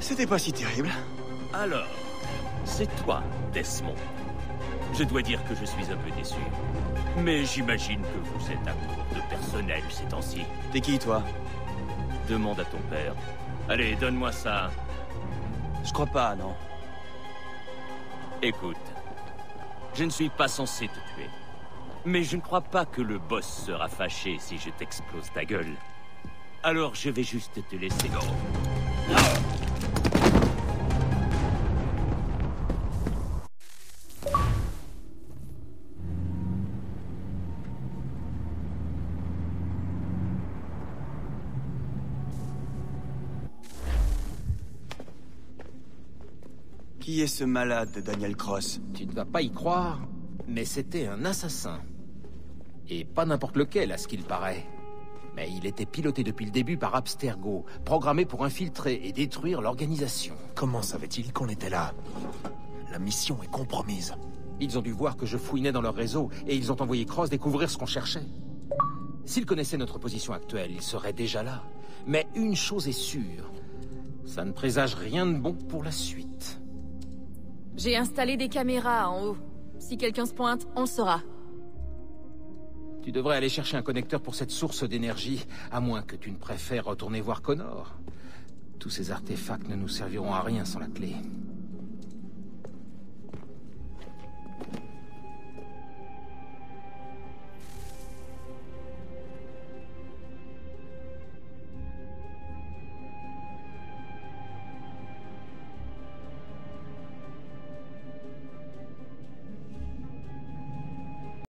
C'était pas si terrible. Alors, c'est toi, Desmond. Je dois dire que je suis un peu déçu. Mais j'imagine que vous êtes à court de personnel ces temps-ci. T'es qui, toi? Demande à ton père. Allez, donne-moi ça. Je crois pas, non. Écoute, je ne suis pas censé te tuer. Mais je ne crois pas que le boss sera fâché si je t'explose ta gueule. Alors je vais juste te laisser go. Qui est ce malade de Daniel Cross? Tu ne vas pas y croire, mais c'était un assassin. Et pas n'importe lequel, à ce qu'il paraît. Mais il était piloté depuis le début par Abstergo, programmé pour infiltrer et détruire l'organisation. Comment savait-il qu'on était là? La mission est compromise. Ils ont dû voir que je fouinais dans leur réseau, et ils ont envoyé Cross découvrir ce qu'on cherchait. S'ils connaissaient notre position actuelle, ils seraient déjà là. Mais une chose est sûre, ça ne présage rien de bon pour la suite. J'ai installé des caméras en haut. Si quelqu'un se pointe, on le saura. Tu devrais aller chercher un connecteur pour cette source d'énergie, à moins que tu ne préfères retourner voir Connor. Tous ces artefacts ne nous serviront à rien sans la clé.